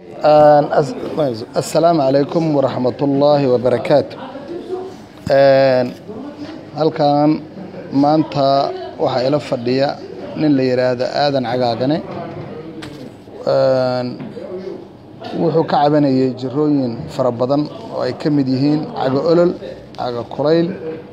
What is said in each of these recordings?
السلام عليكم ورحمة الله وبركاته. halkan maanta waxa ila fadhiya nin la yiraahdo aadan cagaagane wuxuu ka cabanayay jirooyin fara badan oo ay kamid yihiin caga olol caga kulayl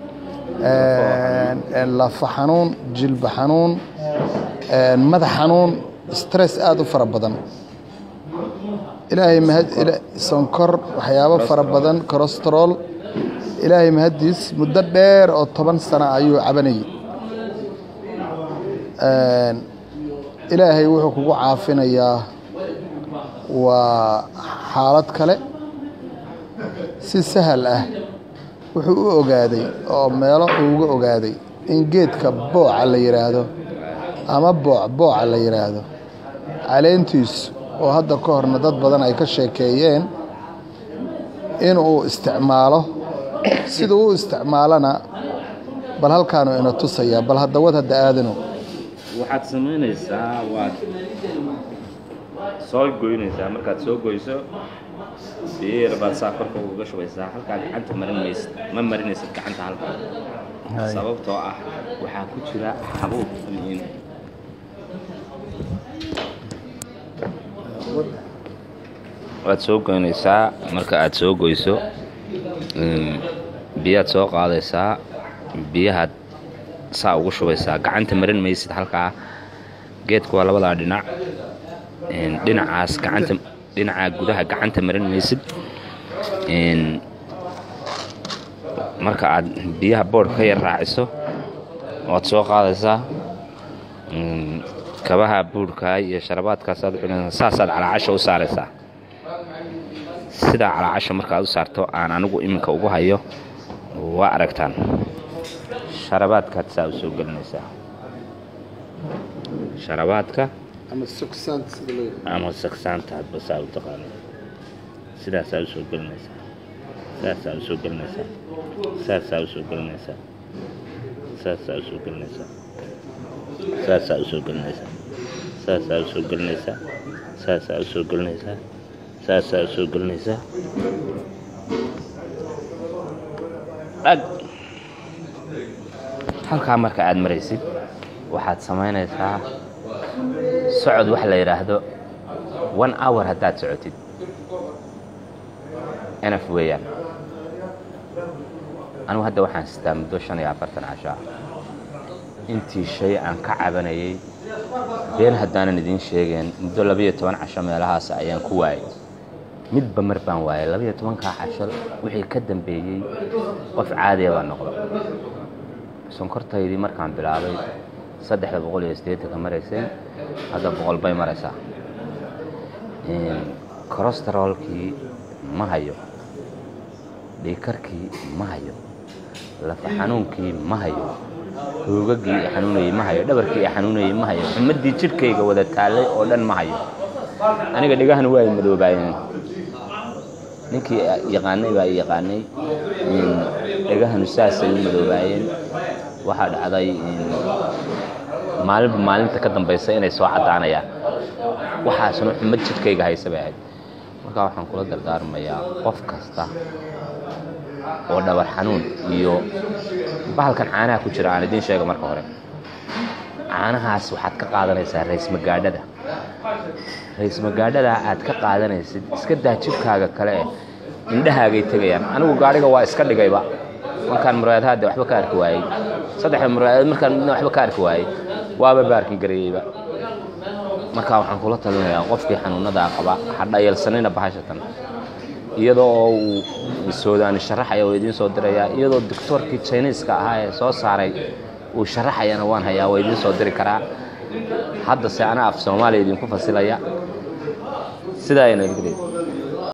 lafa xanuun jilba xanuun madax xanuun stress aad u fara badan ilaahay mahad sonkor waxyaabo fara badan cholesterol ilaahay mahadiis muddo dheer oo 10 sano ayuu cabanayay ilaahay wuxuu kugu caafinayaa waa xaalad kale si sahal ah wuxuu u ogaaday oo meelo uga ogaaday in geedka booca la yiraahdo ama booca la yiraahdo caleentiis oo hadda ka horna dad badan ay ka sheekeeyeen in uu isticmaalo sida uu isticmaalana bal halkaan ina tusaya bal hadda wad hadda aadano waxaad sameynaysaa waa soo goynaysaa markaad soo goyso biyo baad saafarka uga shubaysaa halka gacanta marinaysa gacanta halka sababtoo ah waxa ku jira xabuub in waad soo goynaysaa marka aad soo goyso biyaad soo qaadaysaa biyaha saa ugu shubaysaa gacanta marin maysid halka geedku waa labada dhinac dhinacaas gacanta dhinaca gudaha gacanta marin maysid marka aad biyaha boodh ka yar raaciso waad soo qaadaysaa kabaha buurka iyo sharabaadkaas aad cunaysaa saasaad calaacasha u saaraysaa sida calaacasha markaad u saarto aan anigu iminka ugu hayo waa aragtaan sharabaadkaad saa u soo gelinaysaa sharabaadka ama saksaanta hadba saa u taqaano sidaasaa u soo gelinaysaa saasaa u soo gelinaysaa saasaa u soo gelinaysaa saasaa u soo gelinaysaa saasaa u soo gelinaysaa saasaa u soo gelinaysaa saasaa u soo gelinaysaa saasaa u soo gelinaysaa ag halkaa marka aad maraysid waxaad samaynaysaa socod wax la yiraahdo 1 hour haddaad socotid enough weeyaan anigu hadda waxaan sitaa muddo 45 casho intii shay aan ka cabanayay been haddaanan idiin sheegeen muddo 12 casho meelahaas ayaan ku waayay midba mar baan waayay 12 casho wixii ka dambeeyay qof caadi ah baan noqday sonkortaydii markaan bilaabay 380 ka maraysay hadda 100 bay maraysaa cholesterolkii ma hayo dhiigkarkii ma hayo lafa xanuunkii ma hayo hoogagii xanuunayay ma hayo dhabarkii xanuunayay ma hayo xumadii jidhkayga wada taalay oo dhan ma hayo aniga dhigahan waa madoobaayeen ninkii yaqaanay baa yaqaanay dhigahan saasay madoobaayeen waxa dhacday maalinta ka dambaysa inay soo cadaanayaan waxaasna xumad jidhkayga haysabay marka waxaan kula dardaarmayaa qof kasta oo dhabar xanuun iyo bahalkan caanaha ku jira aan idin sheego marka hore caanahaas waxaad ka qaadanaysaa rays magaadhada aad ka qaadanaysid iska daa jidhkaaga kale indhahaagay tagayaan anigu gaariga waa iska dhigayba markaan muraayadaha waxba ka arki waayay saddex muraayad markaan waxba ka arki waayay waaba baarkin gareeyba marka waxaan kula talinayaa qofkii xanuunada qaba hadhayalsanina bahashatan iyadoo uu Suudaan sharaxay oo idin soo diraya iyadoo doctorkii Chinese-ka ahaa ee soo saaray uu sharaxayana waan hayaa way idin soo diri karaa hadda se ana af Soomaali idin ku fasilaya sidaa inay